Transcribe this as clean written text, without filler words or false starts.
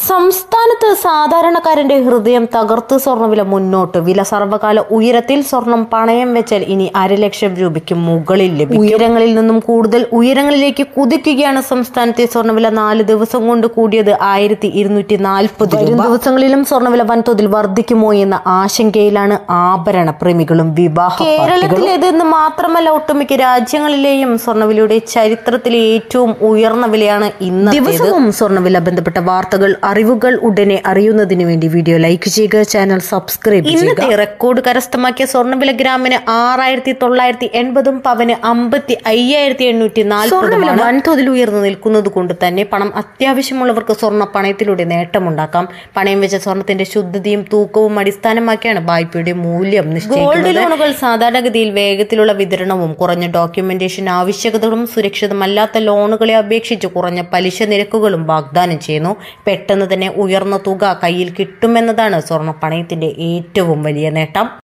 സംസ്ഥാനത്ത് സാധാരണക്കാരന്റെ ഹൃദയം തകർത്ത് സ്വർണ്ണവില മുന്നോട്ട്. വില സർവകാല ഉയരത്തിൽ. സ്വർണം പണയം വെച്ചാൽ ഇനി 1.5 ലക്ഷം രൂപയ്ക്ക് മുകളിൽ ലഭിക്കും. ഉയരങ്ങളിൽ നിന്നും കൂടുതൽ ഉയരങ്ങളിലേക്ക് കുതിക്കുകയാണ് സംസ്ഥാനത്തെ സ്വർണ്ണവില. 4 ദിവസം കൊണ്ട് കൂടിയത് 1240 രൂപ. ദിവസങ്ങളിലും സ്വർണ്ണവില വൻതോതിൽ വർദ്ധിക്കുമോ എന്ന ആശങ്കയിലാണ് ആഭരണ പ്രേമികളും വിവാഹ കേരളത്തിലേതെന്ന് മാത്രമല്ല ഒട്ടുമിക്ക രാജ്യങ്ങളിലെയും സ്വർണ്ണവിലയുടെ ചരിത്രത്തിലെ ഏറ്റവും ഉയർന്ന വിലയാണ് ഇന്ന്. ദിവസവും സ്വർണ്ണവില ബന്ധപ്പെട്ട വാർത്തകൾ അറിവുകൾ ഉടനെ അറിയുന്നതിന് വേണ്ടി വീഡിയോ ലൈക്ക് ചെയ്യുക, ചാനൽ സബ്സ്ക്രൈബ് ചെയ്യുക. ഇന്നത്തെ റെക്കോർഡ് കരസ്ഥമാക്കിയ സ്വർണ്ണവില ഗ്രാമിന് 6980, പവന് 55,840. വൻതോതിൽ ഉയർന്നു നിൽക്കുന്നത് കൊണ്ട് തന്നെ പണം അത്യാവശ്യമുള്ളവർക്ക് സ്വർണ്ണ പണയത്തിലൂടെ നേട്ടമുണ്ടാക്കാം. പണയം വെച്ച സ്വർണത്തിന്റെ ശുദ്ധതയും തൂക്കവും അടിസ്ഥാനമാക്കിയാണ് വായ്പയുടെ മൂല്യം നിശ്ചയിക്കുന്നത്. ഗോൾഡ് ലോണുകൾ സാധാരണഗതിയിൽ വേഗത്തിലുള്ള വിതരണവും കുറഞ്ഞ ഡോക്യുമെന്റേഷൻ ആവശ്യകതകളും സുരക്ഷിതമല്ലാത്ത ലോണുകളെ അപേക്ഷിച്ച് കുറഞ്ഞ പലിശ നിരക്കുകളും വാഗ്ദാനം ചെയ്യുന്നു. പെട്ടെന്ന് തന്നെ ഉയർന്ന തുക കയ്യിൽ കിട്ടുമെന്നതാണ് സ്വർണ്ണ പണയത്തിന്റെ ഏറ്റവും വലിയ നേട്ടം.